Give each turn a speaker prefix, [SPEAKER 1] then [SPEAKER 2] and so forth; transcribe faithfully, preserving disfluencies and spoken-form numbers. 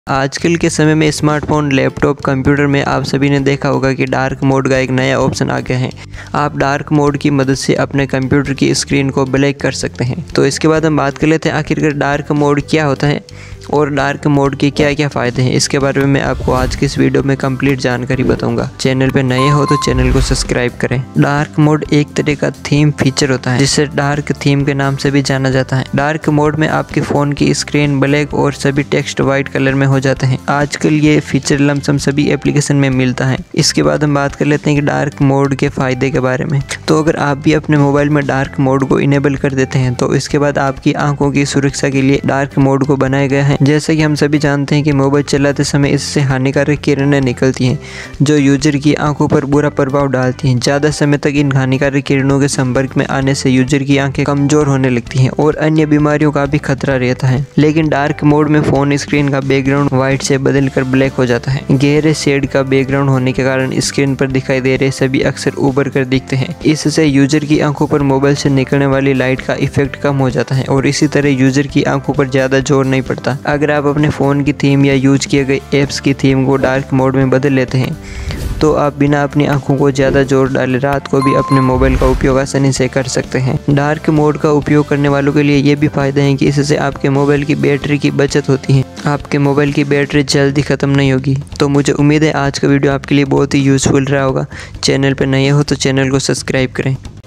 [SPEAKER 1] आजकल के समय में स्मार्टफोन, लैपटॉप, कंप्यूटर में आप सभी ने देखा होगा कि डार्क मोड का एक नया ऑप्शन आ गया है। आप डार्क मोड की मदद से अपने कंप्यूटर की स्क्रीन को ब्लैक कर सकते हैं। तो इसके बाद हम बात कर लेते हैं आखिरकार डार्क मोड क्या होता है और डार्क मोड के क्या क्या फ़ायदे हैं। इसके बारे में मैं आपको आज की इस वीडियो में कंप्लीट जानकारी बताऊंगा। चैनल पे नए हो तो चैनल को सब्सक्राइब करें। डार्क मोड एक तरह का थीम फीचर होता है जिसे डार्क थीम के नाम से भी जाना जाता है। डार्क मोड में आपके फ़ोन की स्क्रीन ब्लैक और सभी टेक्स्ट व्हाइट कलर में हो जाते हैं। आजकल ये फीचर लमसम सभी एप्लीकेशन में मिलता है। इसके बाद हम बात कर लेते हैं कि डार्क मोड के फ़ायदे के बारे में। तो अगर आप भी अपने मोबाइल में डार्क मोड को इनेबल कर देते हैं तो इसके बाद आपकी आंखों की सुरक्षा के लिए डार्क मोड को बनाया गया है। जैसे कि हम सभी जानते हैं कि मोबाइल चलाते समय इससे हानिकारक किरणें निकलती हैं जो यूजर की आंखों पर बुरा प्रभाव डालती हैं। ज़्यादा समय तक इन हानिकारक किरणों के संपर्क में आने से यूजर की आंखें कमज़ोर होने लगती हैं और अन्य बीमारियों का भी खतरा रहता है। लेकिन डार्क मोड में फ़ोन स्क्रीन का बैकग्राउंड व्हाइट से बदलकर ब्लैक हो जाता है। गहरे शेड का बैकग्राउंड होने के कारण स्क्रीन पर दिखाई दे रहे सभी अक्सर उभर कर दिखते हैं। इससे यूजर की आंखों पर मोबाइल से निकलने वाली लाइट का इफेक्ट कम हो जाता है और इसी तरह यूजर की आंखों पर ज़्यादा जोर नहीं पड़ता। अगर आप अपने फ़ोन की थीम या यूज किए गए ऐप्स की थीम को डार्क मोड में बदल लेते हैं तो आप बिना अपनी आंखों को ज़्यादा जोर डाले रात को भी अपने मोबाइल का उपयोग आसानी से कर सकते हैं। डार्क मोड का उपयोग करने वालों के लिए ये भी फ़ायदे हैं कि इससे आपके मोबाइल की बैटरी की बचत होती है। आपके मोबाइल की बैटरी जल्दी ख़त्म नहीं होगी। तो मुझे उम्मीद है आज का वीडियो आपके लिए बहुत ही यूज़फुल रहा होगा। चैनल पर नए हो तो चैनल को सब्सक्राइब करें।